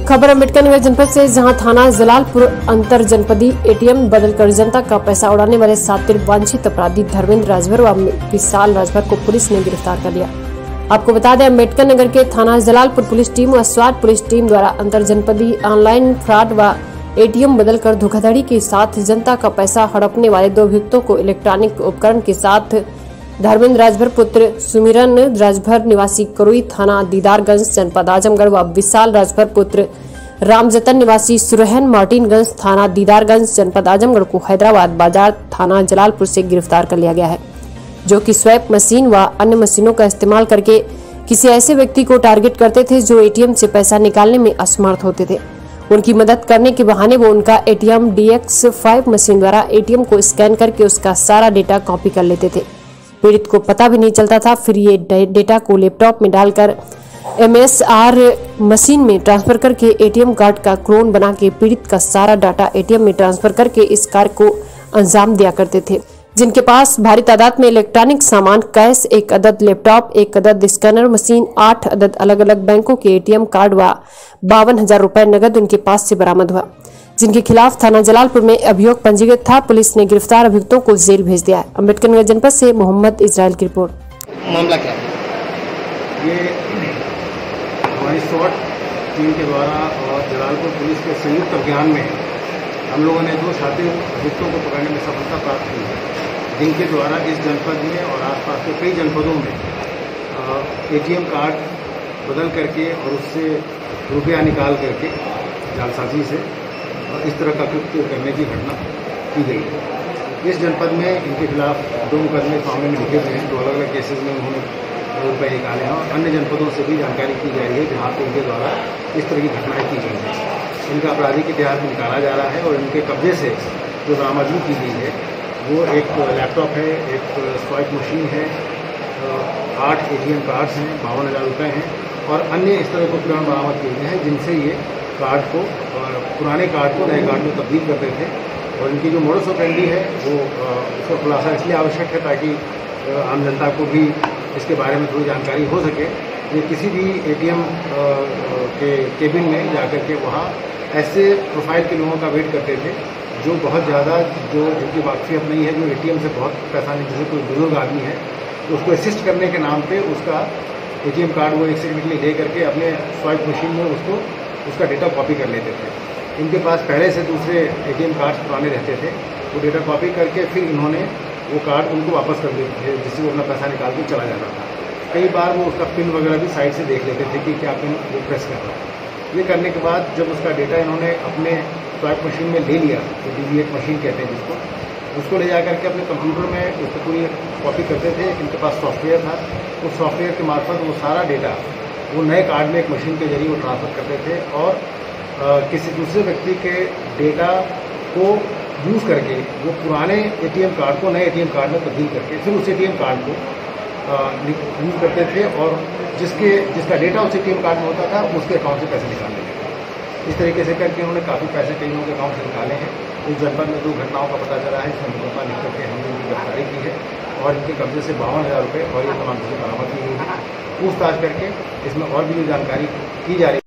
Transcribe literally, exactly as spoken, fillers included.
खबर अम्बेडकर नगर जनपद से, जहां थाना जलालपुर अंतर जनपदी एटीएम बदलकर जनता का पैसा उड़ाने वाले सातिर वांछित अपराधी धर्मेंद्र राजभर व विशाल राजभर को पुलिस ने गिरफ्तार कर लिया। आपको बता दें, अम्बेडकर नगर के थाना जलालपुर पुलिस टीम व स्वाट पुलिस टीम द्वारा अंतर जनपदी ऑनलाइन फ्रॉड व एटीएम बदलकर धोखाधड़ी के साथ जनता का पैसा हड़पने वाले दो अभियुक्तों को इलेक्ट्रॉनिक उपकरण के साथ धर्मेंद्र राजभर पुत्र सुमिरन राजभर निवासी करुई थाना दीदारगंज जनपद आजमगढ़ व विशाल राजभर पुत्र रामजतन निवासी सुरहन मार्टिनगंज थाना दीदारगंज जनपद आजमगढ़ को हैदराबाद बाजार थाना जलालपुर से गिरफ्तार कर लिया गया है, जो कि स्वैप मशीन व अन्य मशीनों का इस्तेमाल करके किसी ऐसे व्यक्ति को टारगेट करते थे जो एटीएम से पैसा निकालने में असमर्थ होते थे। उनकी मदद करने के बहाने वो उनका ATM D X five machine द्वारा एटीएम को स्कैन करके उसका सारा डेटा कॉपी कर लेते थे। पीड़ित को पता भी नहीं चलता था। फिर ये डेटा को लैपटॉप में डालकर एमएसआर मशीन में ट्रांसफर करके एटीएम कार्ड का क्लोन बना के पीड़ित का सारा डाटा एटीएम में ट्रांसफर करके इस कार्य को अंजाम दिया करते थे, जिनके पास भारी तादाद में इलेक्ट्रॉनिक सामान, कैश, एक अदद लैपटॉप, एक अदद स्कैनर मशीन, आठ अदद अलग अलग बैंकों के एटीएम कार्ड व बावन हजार रुपए नगद उनके पास से बरामद हुआ, जिनके खिलाफ थाना जलालपुर में अभियोग पंजीकृत था। पुलिस ने गिरफ्तार अभियुक्तों को जेल भेज दिया है। अम्बेडकर नगर जनपद से मोहम्मद इजराइल की रिपोर्ट। मामला क्या है? ये हमारी स्वाट टीम के द्वारा और जलालपुर पुलिस के संयुक्त अभियान में हम लोगों ने दो शातिर अभियुक्तों को पकड़ने में सफलता प्राप्त की है, जिनके द्वारा इस जनपद में और आसपास के कई जनपदों में एटीएम कार्ड बदल करके और उससे रुपया निकाल करके जालसाजी से और इस तरह का कृत्य करने की घटना की गई है। इस जनपद में इनके खिलाफ दो मुकदमे इस मामले में लिखे गए हैं। दो अलग अलग केसेज में उन्होंने रुपये निकाले हैं और अन्य जनपदों से भी जानकारी की जा रही है जहाँ पर इनके द्वारा इस तरह की घटनाएँ की गई हैं। इनका आपराधिक इतिहास निकाला जा रहा है और इनके कब्जे से जो बरामदगी की गई है वो एक लैपटॉप है, एक स्वाइप मशीन है, आठ एटीएम कार्ड्स हैं, बावन हज़ार रुपये हैं और अन्य इस तरह के उपकरण बरामद किए गए हैं, जिनसे ये कार्ड को पुराने कार्ड को नए कार्ड में तब्दील करते थे। और इनकी जो मोडस ऑपरेंडी है वो उसका खुलासा इसलिए आवश्यक है ताकि आम जनता को भी इसके बारे में थोड़ी जानकारी हो सके। ये किसी भी एटीएम के केबिन में जाकर के वहाँ ऐसे प्रोफाइल के लोगों का वेट करते थे जो बहुत ज़्यादा जो जिनकी वाकफियत नहीं है, जो एटीएम से बहुत पैसा नहीं, जैसे कोई बुजुर्ग आदमी है तो उसको असिस्ट करने के नाम पे उसका एटीएम कार्ड वो एक सेकंड के लिए ले करके अपने स्वाइप मशीन में उसको उसका डेटा कॉपी कर लेते थे। इनके पास पहले से दूसरे एटीएम कार्ड्स पुराने रहते थे, वो डेटा कॉपी करके फिर इन्होंने वो कार्ड उनको वापस कर देते थे, जिससे वो अपना पैसा निकाल के चला जाता था। कई बार वो उसका पिन वगैरह भी साइड से देख लेते थे कि क्या पिन वो प्रेस कर रहा है। ये करने के बाद जब उसका डेटा इन्होंने अपने स्वाइप मशीन में ले लिया, तो डीवीएट मशीन कहते हैं जिसको, उसको ले जा करके अपने कंप्यूटर में उसको पूरी कॉपी करते थे। इनके पास सॉफ्टवेयर था, उस सॉफ्टवेयर के मार्फत वो सारा डेटा वो नए कार्ड में एक मशीन के जरिए वो ट्रांसफ़र करते थे और आ, किसी दूसरे व्यक्ति के डेटा को यूज़ करके वो पुराने एटीएम कार्ड को नए एटीएम कार्ड में तब्दील करके फिर उस एटीएम कार्ड को यूज़ करते थे और जिसके जिसका डेटा उस एटीएम कार्ड में होता था उसके अकाउंट से पैसे निकाल लेते थे। इस तरीके से करके उन्होंने काफ़ी पैसे कई लोगों के अकाउंट से निकाले हैं। इस जनपद में दो घटनाओं का पता चला है, इसमें मुकदमा लिख करके हमने इनकी गिरफ्तारी की है और इनके कब्जे से बावन हज़ार रुपये और ये तमाम चीज़ें बरामद की गई हैं। पूछताछ करके इसमें और भी जो जानकारी की जा रही है।